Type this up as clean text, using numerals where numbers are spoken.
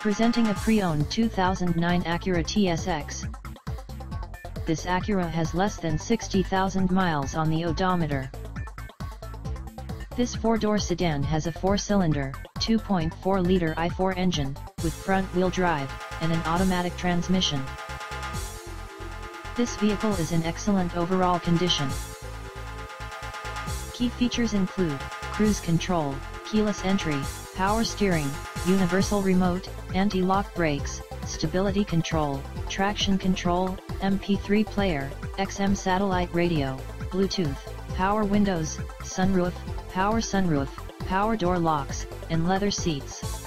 Presenting a pre-owned 2009 Acura TSX. This Acura has less than 60,000 miles on the odometer. This four-door sedan has a four-cylinder, 2.4-liter i4 engine, with front-wheel drive, and an automatic transmission. This vehicle is in excellent overall condition. Key features include cruise control, keyless entry, power steering, universal remote, anti-lock brakes, stability control, traction control, MP3 player, XM satellite radio, Bluetooth, power windows, sunroof, power door locks, and leather seats.